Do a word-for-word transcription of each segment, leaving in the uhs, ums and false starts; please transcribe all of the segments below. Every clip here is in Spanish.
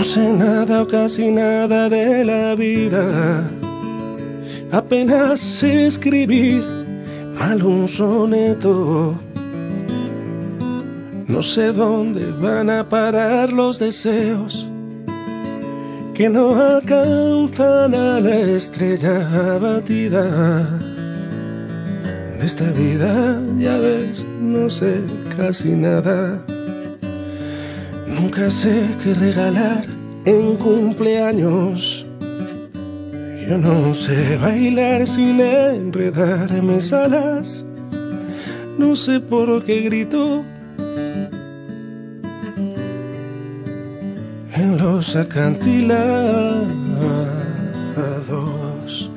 sé nada o casi nada de la vida. Apenas sé escribir mal un soneto. No sé dónde van a parar los deseos que no alcanzan a la estrella abatida. De esta vida, ya ves, no sé casi nada. Nunca sé qué regalar en cumpleaños. Yo no sé bailar sin enredar mis alas. No sé por qué grito en los acantilados.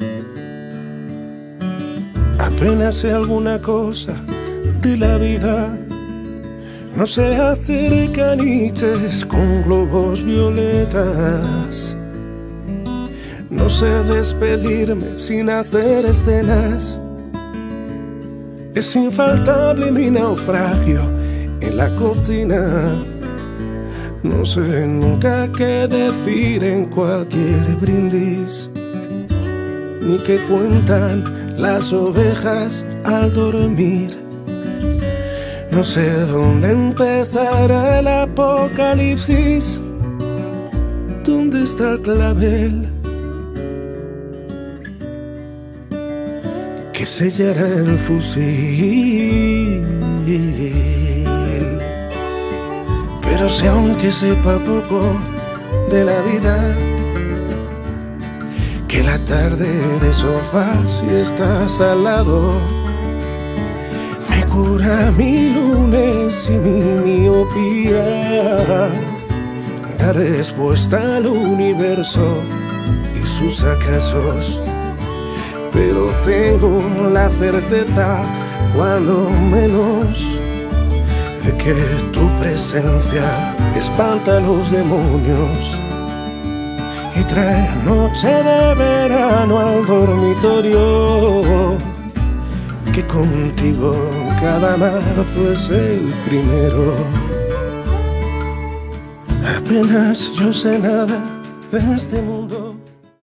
Apenas sé alguna cosa de la vida. No sé hacer caniches con globos violetas. No sé despedirme sin hacer escenas. Es infaltable mi naufragio en la cocina. No sé nunca qué decir en cualquier brindis, ni qué cuentan las ovejas al dormir. No sé dónde empezará el apocalipsis. ¿Dónde está el clavel que sellará el fusil? Pero sé, aunque sepa poco de la vida, que la tarde de sofá, si estás al lado, me cura mi lunes y mi miopía. Da respuesta al universo y sus acasos. Pero tengo la certeza, cuando menos, de que tu presencia espanta a los demonios y trae noche de verano al dormitorio. Que contigo cada marzo es el primero. Apenas yo sé nada de este mundo.